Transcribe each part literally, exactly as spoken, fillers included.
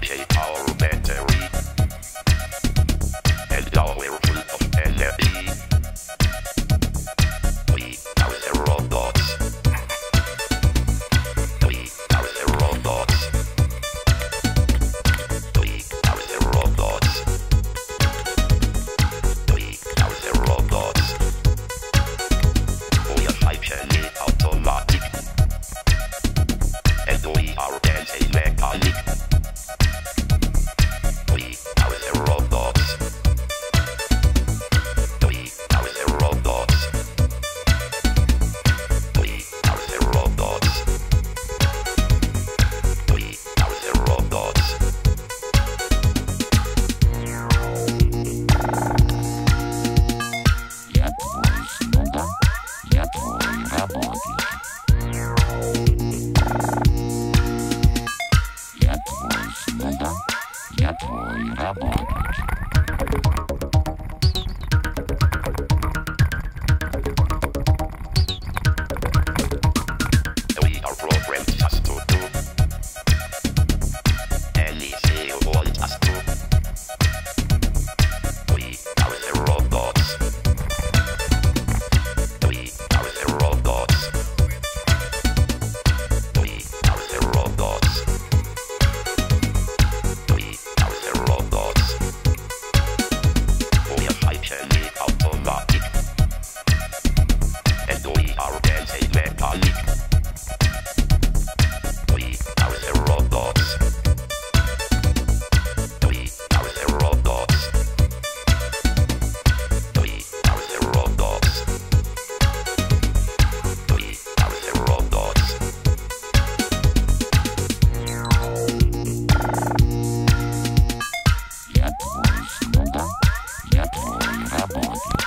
high power battery, and now we're full of energy. We are the robots. We are the robots. We are the robots. We are the robots. We are hyperly automatic, and we are dancing mechanic. We are the robots. We are the robots. We are the robots. We are the robots. Я твой слуга, я твой работник. Я твой слуга, я твой работник. We are programmed just to do anything you want us to. We are the robots. We are the robots. We are the robots. We are the robots. We are hyperly automatic, and we are dancing mechanic. We are the robots. We are the robots. We are the robots. We are the robots. Я твой слуга, я твой работник.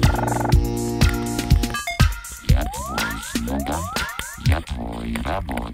Я твой слуга, я твой работник.